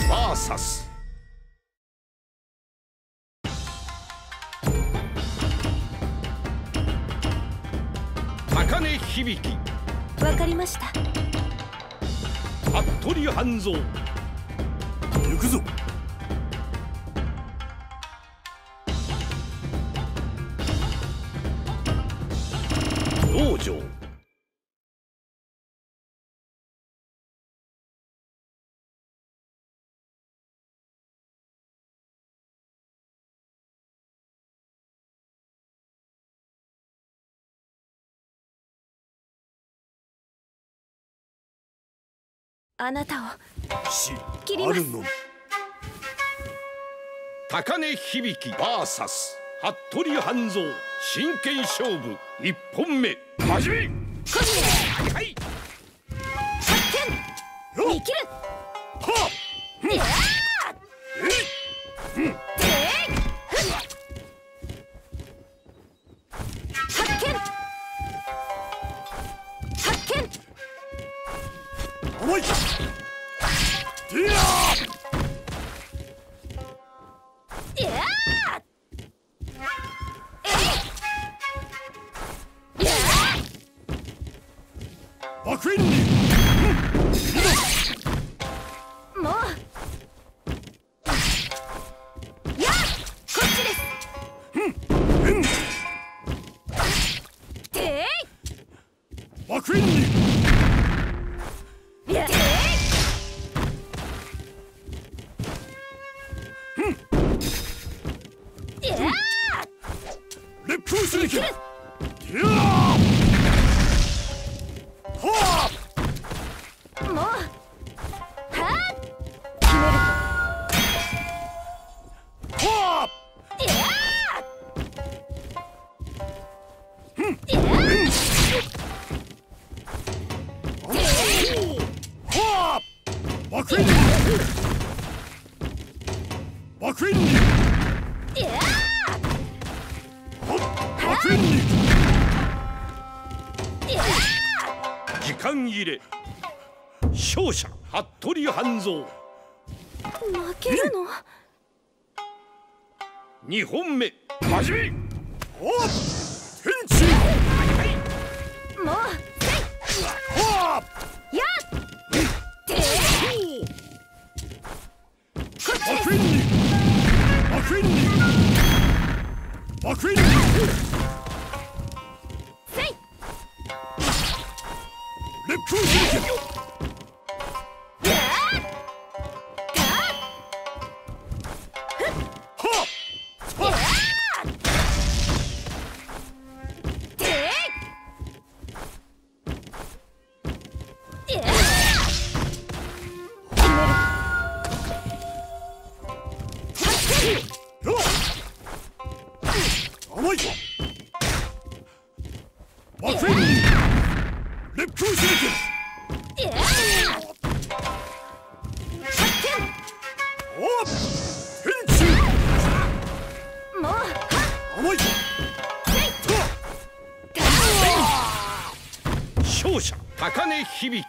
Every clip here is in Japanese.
バーサス高根響。 わかりました。 服部半蔵。 行くぞ。 道場。 あなたをし切ります。 あるのみ。 高根響バーサス服部半蔵。真剣勝負1本目始め。はいはい。 発見。見切る。 はっ。 いやー。発見。発見。 甘い。ディアいやー。爆炎に。 もう。やあ、こっちです。て爆炎に。 いや。 烈風刺激。ディアー。はあ。 もう。はあ。決める。 はあ。 いやー。いやはあ。爆炎に。爆炎に。 いや爆炎に。 時間切れ。勝者服部半蔵。 負けるの。 2本目始め。 おっ。天地。 もう。 はあ。 やってこっちです。 爆炎に。爆炎に。爆炎に。 せい。 烈風刺激。 やはあ。 やてや決める。 よっ。甘い。爆炎に。烈風刺激。 や発おっ。天地。 見。もう。 甘い。 勝者高根響。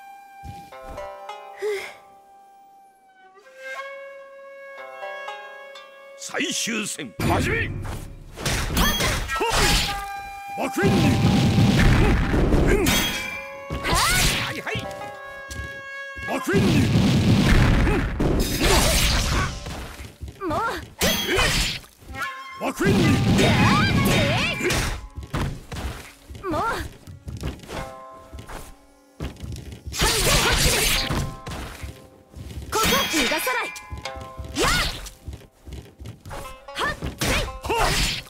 最終戦始め。 爆炎に。 はいはい。 爆炎に。 もう。 爆炎に。 もう。ここ逃がさない。やはっせい。 は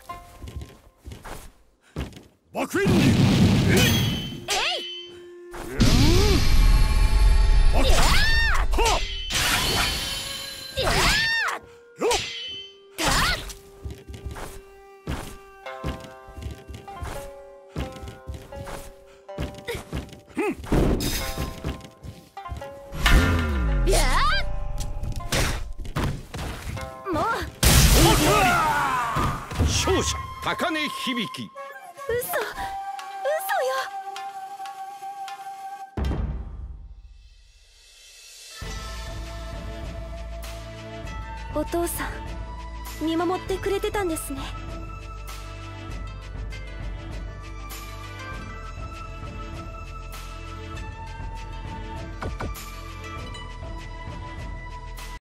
あ。爆炎に。 えい。 爆。 やはやあ。よっ。 たやもう。 勝者高根響。 嘘よ。 お父さん見守ってくれてたんですね。